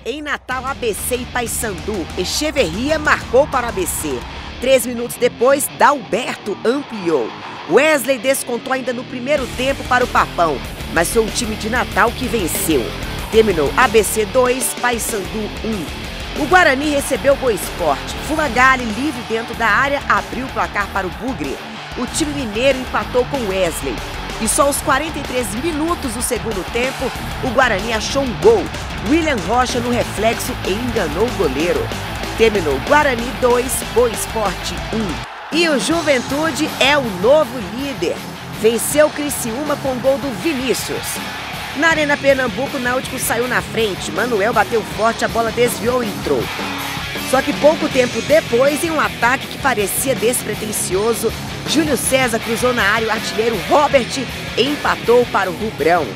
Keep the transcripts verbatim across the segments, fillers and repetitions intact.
Em Natal, A B C e Paysandu. Echeverria marcou para o A B C. Três minutos depois, Dalberto ampliou. Wesley descontou ainda no primeiro tempo para o Papão, mas foi o time de Natal que venceu. Terminou A B C dois, Paysandu um. O Guarani recebeu o Boa Esporte. Fumagalli, livre dentro da área, abriu o placar para o Bugre. O time mineiro empatou com Wesley. E só aos quarenta e três minutos do segundo tempo, o Guarani achou um gol. William Rocha no reflexo enganou o goleiro. Terminou Guarani dois, Boa Esporte um. E o Juventude é o novo líder. Venceu o Criciúma com gol do Vinícius. Na Arena Pernambuco, o Náutico saiu na frente. Manuel bateu forte, a bola desviou e entrou. Só que pouco tempo depois, em um ataque que parecia despretensioso, Júlio César cruzou na área, o artilheiro Robert empatou para o Rubrão.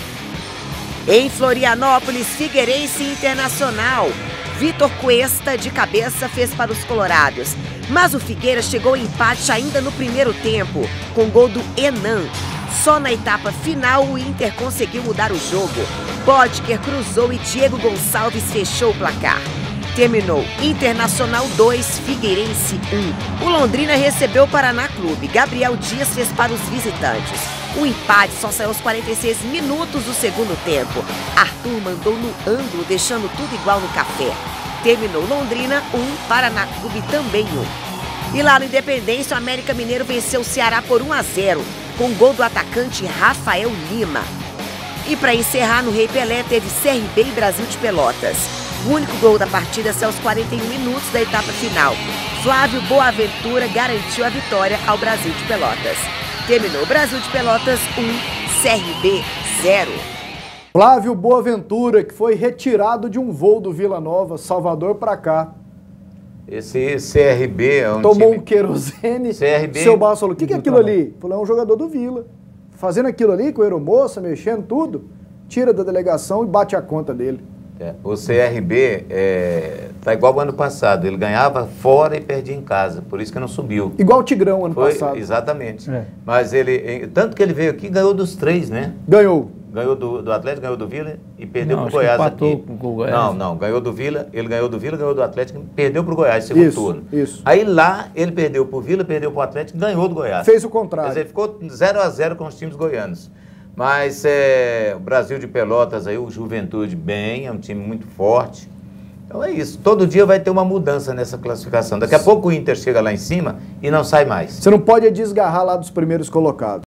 Em Florianópolis, Figueirense Internacional. Vitor Cuesta, de cabeça, fez para os colorados. Mas o Figueira chegou ao empate ainda no primeiro tempo, com gol do Enan. Só na etapa final, o Inter conseguiu mudar o jogo. Botker cruzou e Diego Gonçalves fechou o placar. Terminou Internacional dois, Figueirense um. O Londrina recebeu o Paraná Clube. Gabriel Dias fez para os visitantes. O empate só saiu aos quarenta e seis minutos do segundo tempo. Arthur mandou no ângulo, deixando tudo igual no café. Terminou Londrina um, Paraná Clube também um. E lá no Independência, o América Mineiro venceu o Ceará por um a zero, com gol do atacante Rafael Lima. E para encerrar, no Rei Pelé, teve C R B e Brasil de Pelotas. O único gol da partida saiu aos quarenta e um minutos da etapa final. Flávio Boaventura garantiu a vitória ao Brasil de Pelotas. Terminou Brasil de Pelotas um, C R B zero. Flávio Boaventura, que foi retirado de um voo do Vila Nova, Salvador, para cá. Esse C R B é um Tomou time... um querosene. C R B... Seu Barros falou, o que, que é aquilo ali? Falou, é um jogador do Vila. Fazendo aquilo ali com a aeromoça, mexendo tudo, tira da delegação e bate a conta dele. É, o C R B é, tá igual o ano passado, ele ganhava fora e perdia em casa, por isso que não subiu. Igual o Tigrão ano Foi, passado. Exatamente. É. Mas ele, tanto que ele veio aqui, ganhou dos três, né? Ganhou. Ganhou do, do Atlético, ganhou do Vila e perdeu Não, pro Goiás empatou aqui. com o Goiás. Não, não, ganhou do Vila, ele ganhou do Vila, ganhou do Atlético, perdeu pro Goiás, segundo Isso, turno. isso. Aí lá ele perdeu pro Vila, perdeu pro Atlético, ganhou do Goiás. Fez o contrário. Quer dizer, ficou zero a zero com os times goianos. Mas é, o Brasil de Pelotas aí, o Juventude bem, é um time muito forte. Então é isso, todo dia vai ter uma mudança nessa classificação. Daqui a pouco o Inter chega lá em cima e não sai mais. Você não pode desgarrar lá dos primeiros colocados.